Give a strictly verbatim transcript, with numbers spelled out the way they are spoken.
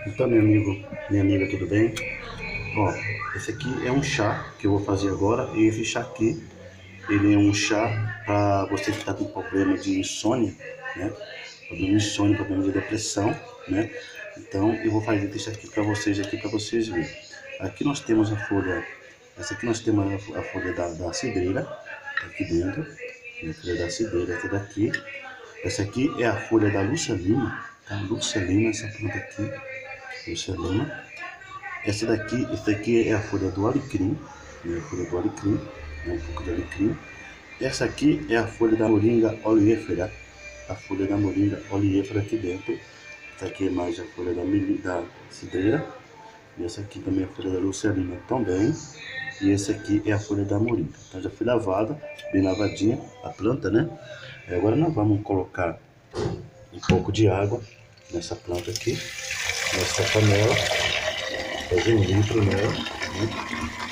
Então, meu amigo, minha amiga, tudo bem? Ó, esse aqui é um chá que eu vou fazer agora. E esse chá aqui, ele é um chá para você que está com problema de insônia, né? Problema de insônia, problema de depressão, né? Então, eu vou fazer esse aqui para vocês aqui para vocês verem. Aqui nós temos a folha, essa aqui nós temos a, a folha da, da cidreira, tá aqui dentro, né? A folha da cidreira, essa daqui. Essa aqui é a folha da Lucilina, tá? Lucilina, essa planta aqui, Lucilina. Essa daqui, essa daqui é a folha do alecrim, né? A folha do alecrim, né? Um pouco de alecrim. Essa aqui é a folha da moringa oleífera, a folha da moringa oleífera aqui dentro. Essa aqui é mais a folha da, da cidreira. E essa aqui também é a folha da lucilina também. E esse aqui é a folha da moringa. Então já foi lavada, bem lavadinha a planta, né? E agora nós vamos colocar um pouco de água nessa planta aqui, nessa panela, fazer um litro nela, né?